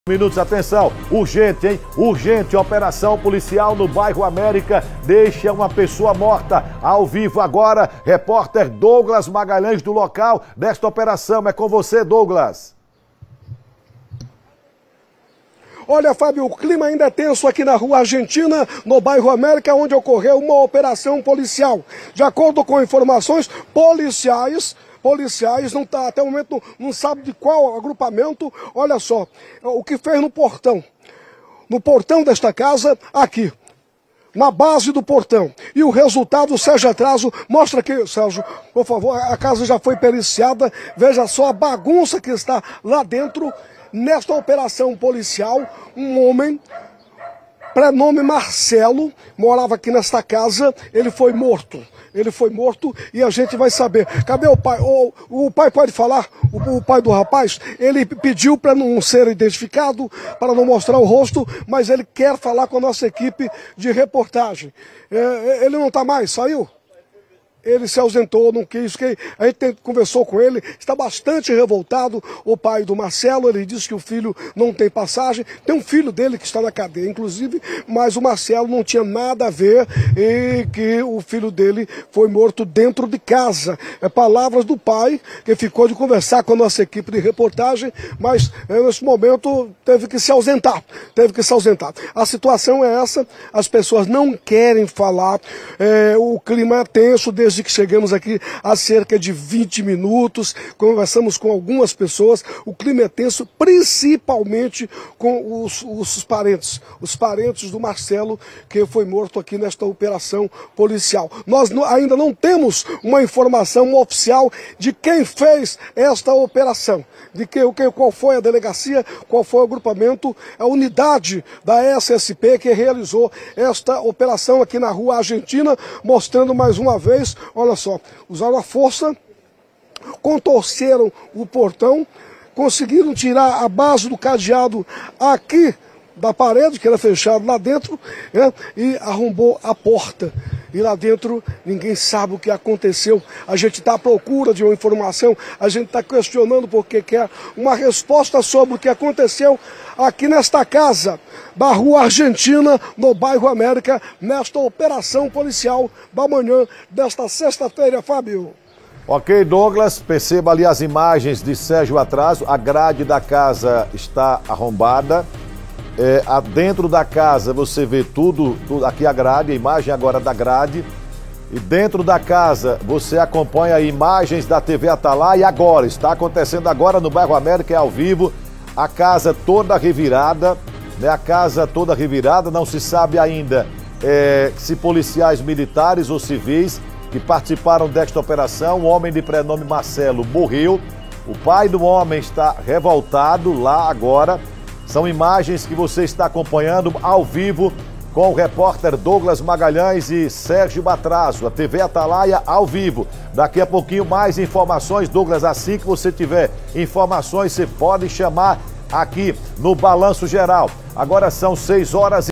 Minutos, atenção, urgente, hein? Urgente, operação policial no bairro América deixa uma pessoa morta. Ao vivo agora, repórter Douglas Magalhães do local desta operação. É com você, Douglas. Olha, Fábio, o clima ainda é tenso aqui na Rua Argentina, no bairro América, onde ocorreu uma operação policial. De acordo com informações policiais, não tá, até o momento não sabe de qual agrupamento. Olha só, o que fez no portão desta casa, aqui, na base do portão. E o resultado, Sérgio Atraso, mostra aqui, Sérgio, por favor, a casa já foi periciada, veja só a bagunça que está lá dentro. Nesta operação policial, um homem, prenome Marcelo, morava aqui nesta casa, ele foi morto. E a gente vai saber. Cadê o pai? O pai pode falar? O pai do rapaz? Ele pediu para não ser identificado, para não mostrar o rosto, mas ele quer falar com a nossa equipe de reportagem. Ele não está mais, saiu? Ele se ausentou, não quis, a gente conversou com ele, está bastante revoltado, o pai do Marcelo. Ele disse que o filho não tem passagem, tem um filho dele que está na cadeia, inclusive, mas o Marcelo não tinha nada a ver e que o filho dele foi morto dentro de casa. Palavras do pai, que ficou de conversar com a nossa equipe de reportagem, mas nesse momento teve que se ausentar. A situação é essa, as pessoas não querem falar, o clima é tenso desde que chegamos aqui há cerca de 20 minutos, conversamos com algumas pessoas. O clima é tenso, principalmente com os parentes do Marcelo, que foi morto aqui nesta operação policial. Nós ainda não temos uma informação oficial de quem fez esta operação, qual foi a delegacia, qual foi o agrupamento, a unidade da SSP que realizou esta operação aqui na Rua Argentina, mostrando mais uma vez. Olha só, usaram a força, contorceram o portão, conseguiram tirar a base do cadeado aqui da parede, que era fechado lá dentro, e arrombou a porta. E lá dentro ninguém sabe o que aconteceu. A gente está à procura de uma informação, a gente está questionando porque quer uma resposta sobre o que aconteceu aqui nesta casa da Rua Argentina, no bairro América, nesta operação policial da manhã desta sexta-feira, Fábio. Ok, Douglas, perceba ali as imagens de Sérgio Atraso. A grade da casa está arrombada. Dentro da casa você vê tudo aqui, a grade, a imagem agora da grade. E dentro da casa você acompanha imagens da TV Atalaia. E agora, está acontecendo agora no bairro América, ao vivo, a casa toda revirada, não se sabe ainda se policiais militares ou civis que participaram desta operação. Um homem de prenome Marcelo morreu, o pai do homem está revoltado lá agora. São imagens que você está acompanhando ao vivo com o repórter Douglas Magalhães e Sérgio Atraso, a TV Atalaia ao vivo. Daqui a pouquinho mais informações, Douglas, assim que você tiver informações, você pode chamar aqui no Balanço Geral. Agora são 6 horas